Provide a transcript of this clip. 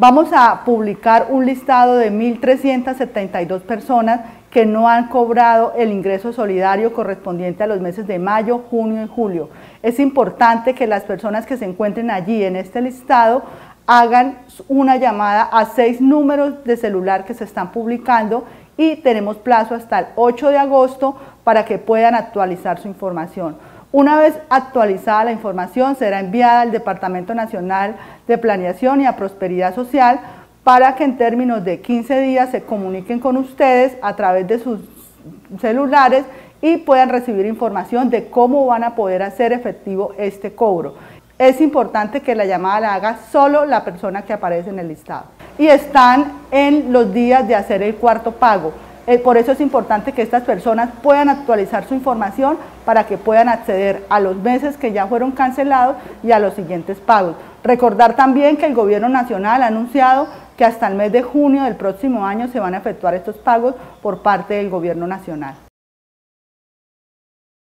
Vamos a publicar un listado de 1.372 personas que no han cobrado el ingreso solidario correspondiente a los meses de mayo, junio y julio. Es importante que las personas que se encuentren allí en este listado hagan una llamada a 6 números de celular que se están publicando y tenemos plazo hasta el 8 de agosto para que puedan actualizar su información. Una vez actualizada la información, será enviada al Departamento Nacional de Planeación y a Prosperidad Social para que en términos de 15 días se comuniquen con ustedes a través de sus celulares y puedan recibir información de cómo van a poder hacer efectivo este cobro. Es importante que la llamada la haga solo la persona que aparece en el listado. Y están en los días de hacer el cuarto pago. Por eso es importante que estas personas puedan actualizar su información para que puedan acceder a los meses que ya fueron cancelados y a los siguientes pagos. Recordar también que el Gobierno Nacional ha anunciado que hasta el mes de junio del próximo año se van a efectuar estos pagos por parte del Gobierno Nacional.